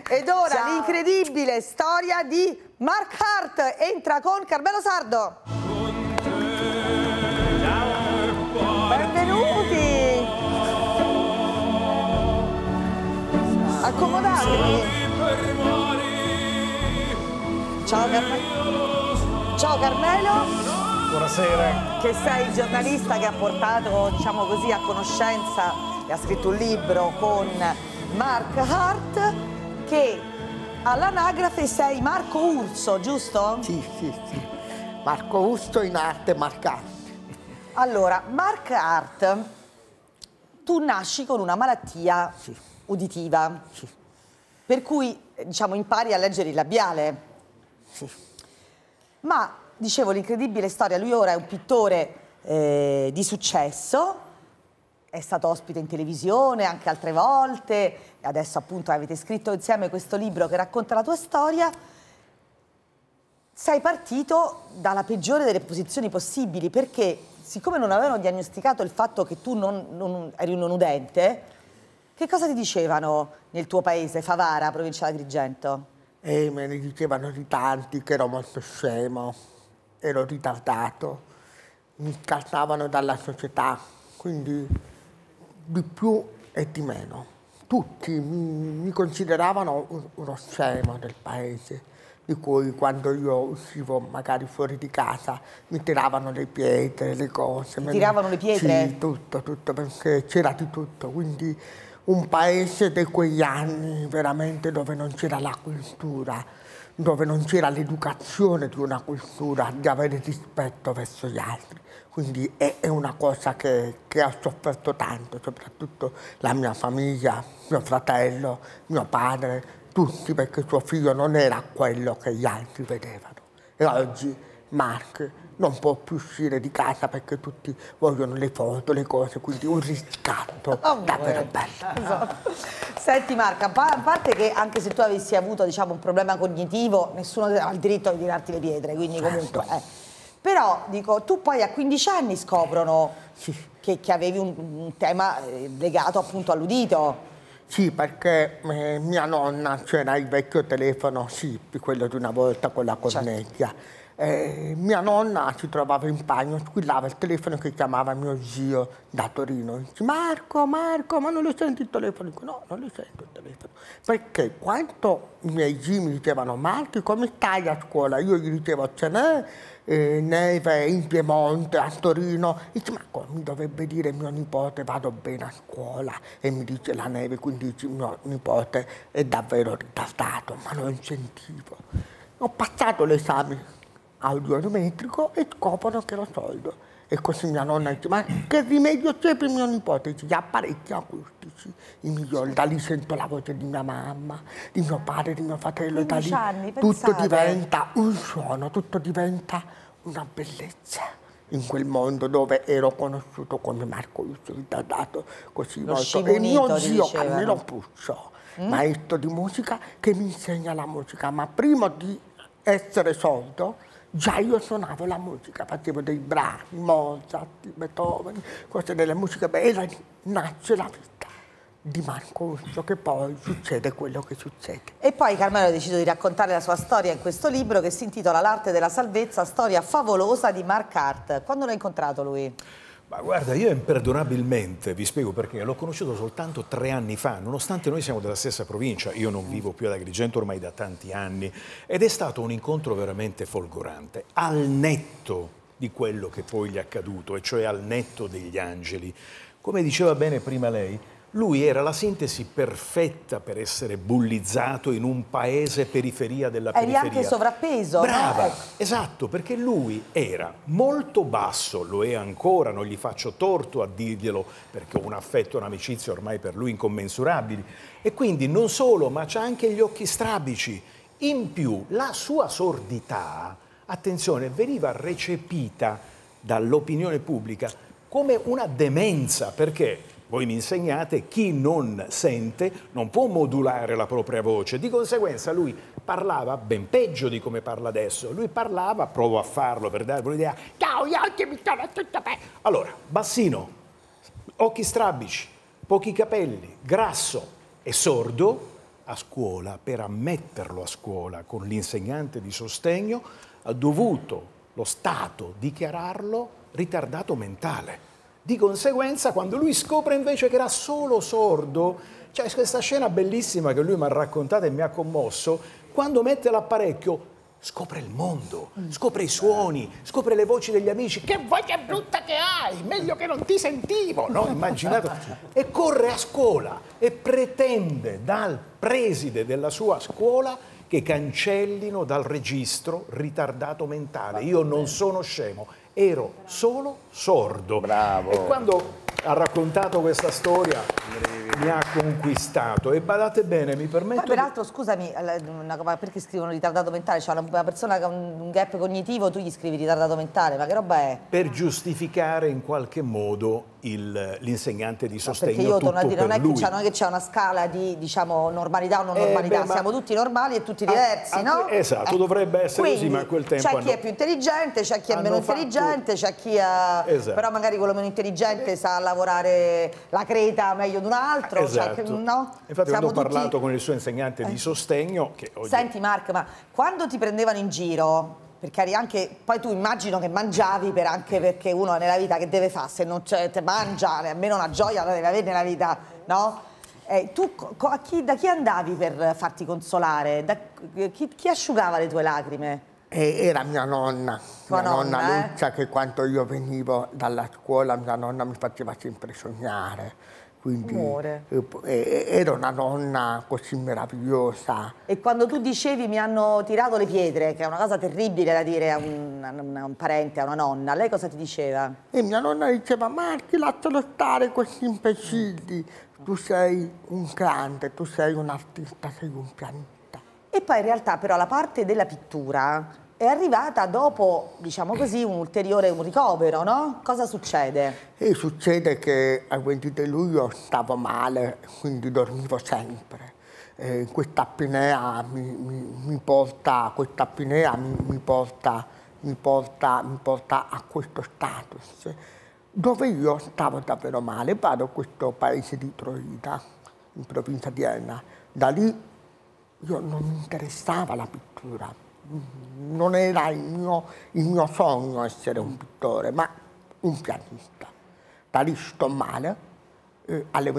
Ed ora l'incredibile storia di Mark Hart entra con Carmelo Sardo. Benvenuti. Accomodatevi. Ciao Carmelo. Ciao Carmelo. Buonasera. Che sei il giornalista che ha portato, diciamo così, a conoscenza e ha scritto un libro con Mark Hart, che all'anagrafe sei Marco Urso, giusto? Sì. Marco Urso in arte Mark Hart. Allora, Mark Hart, tu nasci con una malattia uditiva, per cui, diciamo, impari a leggere il labiale. Sì. Ma, dicevo, l'incredibile storia, lui ora è un pittore di successo, è stato ospite in televisione anche altre volte, e adesso appunto avete scritto insieme questo libro che racconta la tua storia. Sei partito dalla peggiore delle posizioni possibili, perché siccome non avevano diagnosticato il fatto che tu non eri un non udente, che cosa ti dicevano nel tuo paese, Favara, provincia di Agrigento? E me ne dicevano di tanti che ero molto scemo, ero ritardato, mi scartavano dalla società, quindi di più e di meno. Tutti mi consideravano uno scemo del paese, di cui quando io uscivo magari fuori di casa mi tiravano le pietre, le cose. Ti tiravano le pietre? Sì, tutto, perché c'era di tutto, quindi un paese di quegli anni veramente dove non c'era la cultura, dove non c'era l'educazione di una cultura, di avere rispetto verso gli altri. Quindi è una cosa che ha sofferto tanto, soprattutto la mia famiglia, mio fratello, mio padre, tutti, perché suo figlio non era quello che gli altri vedevano. E oggi Mark non può più uscire di casa perché tutti vogliono le foto, le cose, quindi un riscatto davvero bello. Esatto. Senti Marco, a parte che anche se tu avessi avuto, diciamo, un problema cognitivo, nessuno ha il diritto di tirarti le pietre, quindi comunque... Però, dico, tu poi a 15 anni scoprono che avevi un tema legato appunto all'udito. Sì, perché mia nonna, c'era il vecchio telefono SIP, quello di una volta con la cornetta. Mia nonna si trovava in bagno, squillava il telefono che chiamava mio zio da Torino. Dice, Marco, ma non lo senti il telefono? Dico, no, non lo sento il telefono. Perché quando i miei zii mi dicevano, Marco, come stai a scuola? Io gli dicevo, ce n'è neve in Piemonte, a Torino. Dice, ma come mi dovrebbe dire mio nipote, vado bene a scuola? E mi dice la neve, quindi dice, mio nipote è davvero ritardato, ma non sentivo. Ho passato l'esame audiometrico e scoprono che ero sordo. E così mia nonna dice, ma che rimedio c'è per mio nipote? Dice, gli apparecchi acustici, i migliori, da lì sento la voce di mia mamma, di mio padre, di mio fratello, da lì tutto diventa un suono, tutto diventa una bellezza in quel mondo dove ero conosciuto come Marco Urso, ritardato così molto. E mio zio Carmelo Puccio, maestro di musica, che mi insegna la musica, ma prima di essere sordo già io suonavo la musica, facevo dei brani, Mozart, Beethoven, cose delle musiche belle, nasce la vita di Marco Urso, che poi succede quello che succede. E poi Carmelo ha deciso di raccontare la sua storia in questo libro che si intitola L'arte della salvezza, storia favolosa di Mark Hart. Quando l'hai incontrato lui? Ma guarda, io imperdonabilmente, vi spiego perché, l'ho conosciuto soltanto 3 anni fa, nonostante noi siamo della stessa provincia, io non vivo più ad Agrigento ormai da tanti anni, ed è stato un incontro veramente folgorante, al netto di quello che poi gli è accaduto, e cioè al netto degli angeli. Come diceva bene prima lei, lui era la sintesi perfetta per essere bullizzato in un paese periferia della periferia. Eri anche sovrappeso. Brava, esatto, perché lui era molto basso, lo è ancora, non gli faccio torto a dirglielo, perché ho un affetto e un'amicizia ormai per lui incommensurabili. E quindi non solo, ma c'ha anche gli occhi strabici. In più, la sua sordità, attenzione, veniva recepita dall'opinione pubblica come una demenza, perché... Voi mi insegnate, chi non sente non può modulare la propria voce. Di conseguenza lui parlava ben peggio di come parla adesso. Lui parlava, provo a farlo per darvi un'idea, ciao, io oggi mi sono tutto bene. Allora, bassino, occhi strabici, pochi capelli, grasso e sordo, a scuola, per ammetterlo a scuola con l'insegnante di sostegno, ha dovuto lo Stato dichiararlo ritardato mentale. Di conseguenza, quando lui scopre invece che era solo sordo, c'è questa scena bellissima che lui mi ha raccontato e mi ha commosso, quando mette l'apparecchio scopre il mondo, scopre i suoni, scopre le voci degli amici. Che voce brutta che hai, meglio che non ti sentivo, no? Immaginate. E corre a scuola e pretende dal preside della sua scuola che cancellino dal registro ritardato mentale. Io non sono scemo, ero solo sordo. Bravo. E quando ha raccontato questa storia mi ha conquistato. E badate bene, mi permetto... Poi peraltro, scusami, perché scrivono ritardato mentale? Cioè una persona che ha un gap cognitivo, tu gli scrivi ritardato mentale, ma che roba è? Per giustificare in qualche modo l'insegnante di sostegno, perché io tutto torno a dire, per non è che lui. c'è una scala di, diciamo, normalità o non normalità, siamo tutti normali e tutti diversi, no? Esatto, dovrebbe essere quindi, così, ma a quel tempo c'è chi è più intelligente, c'è chi è meno intelligente, c'è chi ha... Esatto. Però magari quello meno intelligente sa lavorare la creta meglio di un altro, esatto. cioè, no? Infatti Siamo quando ho tutti... parlato con il suo insegnante di sostegno... Che oggi... Senti Mark, ma quando ti prendevano in giro... Perché anche, poi tu immagino che mangiavi anche perché uno nella vita che deve fare, se non c'è, te mangia, almeno una gioia la deve avere nella vita, no? Tu da chi andavi per farti consolare? Chi asciugava le tue lacrime? Era mia nonna, Tua nonna, Lucia, che quando io venivo dalla scuola mia nonna mi faceva sempre sognare. Quindi era una nonna così meravigliosa. E quando tu dicevi mi hanno tirato le pietre, che è una cosa terribile da dire a un parente, a una nonna, lei cosa ti diceva? E mia nonna diceva, Marchi, lascialo stare questi imbecilli, tu sei un grande, tu sei un artista, sei un pianista. E poi in realtà però la parte della pittura è arrivata dopo, diciamo così, un ricovero, no? Cosa succede? E succede che al 23 luglio stavo male, quindi dormivo sempre. Questa apnea mi porta a questo status, dove io stavo davvero male. Vado a questo paese di Troita, in provincia di Enna. Da lì io non mi interessava la pittura. Non era il mio sogno essere un pittore, ma un pianista. Da lì sto male, alle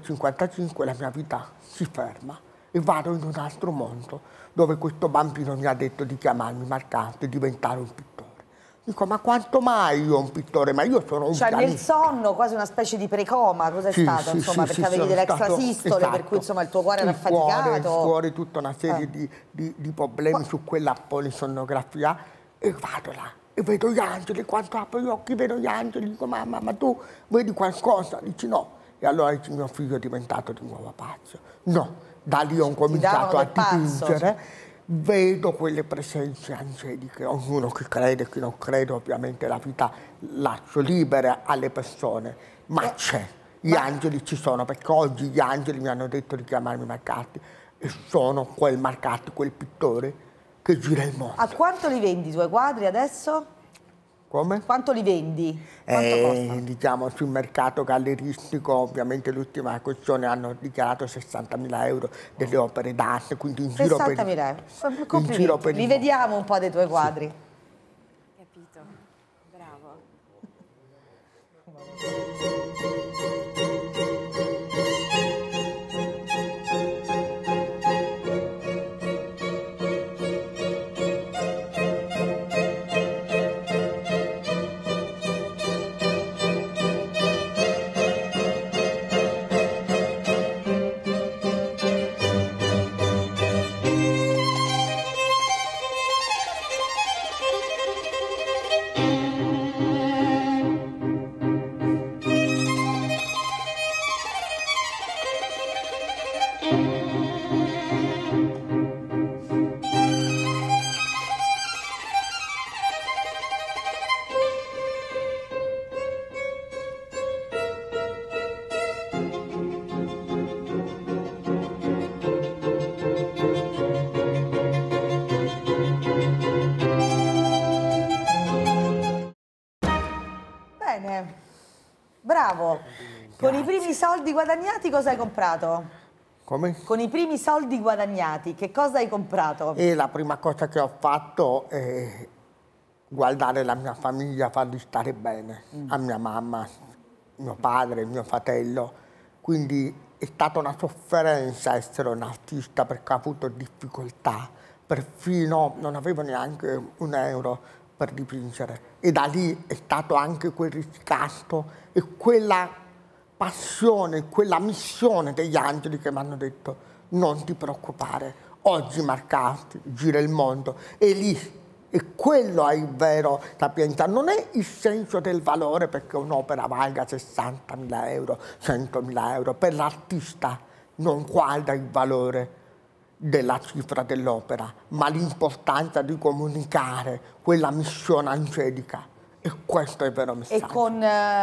23:55 la mia vita si ferma e vado in un altro mondo, dove questo bambino mi ha detto di chiamarmi Marcante e diventare un pittore. Dico, ma quanto mai io un pittore? Ma io sono un pianista. Nel sonno, quasi una specie di precoma, cos'è stato? Insomma, perché avevi delle extrasistole, per cui insomma il tuo cuore era affaticato. Il cuore, tutta una serie di problemi su quella polisonnografia, e vado là e vedo gli angeli. Quando apro gli occhi vedo gli angeli, dico, mamma, ma tu vedi qualcosa? Dici no. E allora dice, mio figlio è diventato di nuovo pazzo. No, da lì ho cominciato a dipingere. Vedo quelle presenze angeliche, ognuno che crede, chi non crede, ovviamente la vita lascio libera alle persone, ma c'è, gli angeli ci sono, perché oggi gli angeli mi hanno detto di chiamarmi Marcatti e sono quel Marcatti, quel pittore che gira il mondo. A quanto li vendi i tuoi quadri adesso? Come? Quanto li vendi? Quanto costano? Diciamo sul mercato galleristico, ovviamente l'ultima questione hanno dichiarato 60.000 euro delle opere d'arte, quindi in giro per 60.000 euro. Complimenti. Li vediamo un po' dei tuoi quadri. Sì. Capito, bravo. Bene, bravo. Con i primi soldi guadagnati cosa hai comprato? Come? Con i primi soldi guadagnati, che cosa hai comprato? E la prima cosa che ho fatto è guardare la mia famiglia, farli stare bene, a mia mamma, mio padre, mio fratello. Quindi è stata una sofferenza essere un artista perché ho avuto difficoltà, perfino non avevo neanche un euro per dipingere. E da lì è stato anche quel riscatto e quella passione, quella missione degli angeli che mi hanno detto non ti preoccupare, oggi Marcati gira il mondo e lì. E quello è il vero Sapienza, non è il senso del valore perché un'opera valga 60.000 euro, 100.000 euro. Per l'artista non guarda il valore della cifra dell'opera, ma l'importanza di comunicare quella missione angelica. E questo è il vero messaggio. E con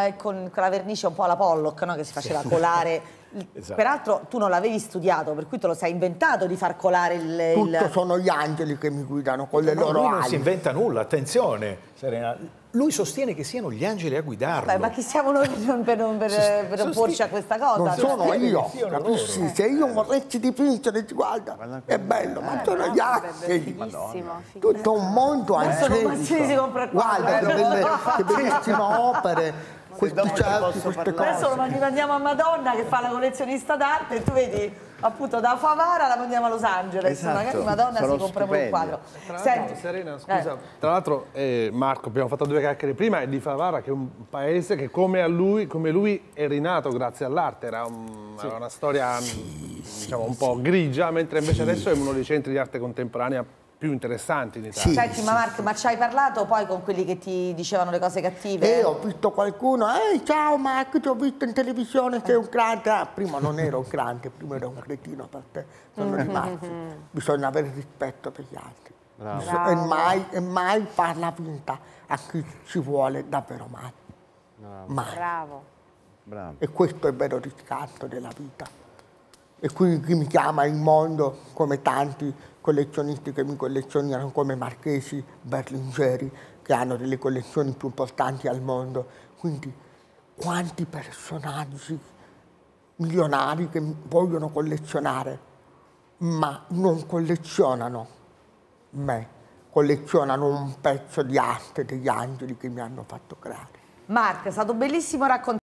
la vernice un po' alla Pollock, no? Che si faceva colare. Esatto. Peraltro tu non l'avevi studiato, per cui te lo sei inventato di far colare il... Tutto sono gli angeli che mi guidano con le loro Lui non ali. si inventa nulla, attenzione Serena. Lui sostiene che siano gli angeli a guidarlo. Beh, ma chi siamo noi per opporci a questa cosa? Non sono io, siano capisci? loro. Se io vorresti dipingere, guarda, è bello, ma sono gli angeli. Fighissimo. Tutto un mondo angelico. si compra il quadro. Guarda che bellissime opere, questi cerchi, queste Adesso cose. lo mandiamo a Madonna che fa la collezionista d'arte e tu vedi appunto da Favara la mandiamo a Los Angeles, Esatto, magari Madonna sono si compra pure un stupendi. quadro. Tra l'altro, Serena, scusa, tra l'altro Marco, abbiamo fatto 2 chiacchiere prima, è di Favara, che è un paese che come lui è rinato grazie all'arte, era una storia diciamo un po' grigia, mentre invece adesso è uno dei centri di arte contemporanea più interessanti in Italia. Sì. Senti, ma Marco, ma ci hai parlato poi con quelli che ti dicevano le cose cattive? E ho visto qualcuno, ciao Marco, ti ho visto in televisione, sei un grande. Ah, prima non ero un grande, prima ero un cretino per te, sono rimasto. Bisogna avere rispetto per gli altri. E mai farla vinta a chi ci vuole davvero male. Mai. Bravo. Bravo. E questo è il vero riscatto della vita. E qui chi mi chiama il mondo, come tanti collezionisti che mi collezionano, come Marchesi, Berlingeri, che hanno delle collezioni più importanti al mondo. Quindi quanti personaggi milionari che vogliono collezionare, ma non collezionano me, collezionano un pezzo di arte degli angeli che mi hanno fatto creare. Marco, è stato bellissimo raccontare.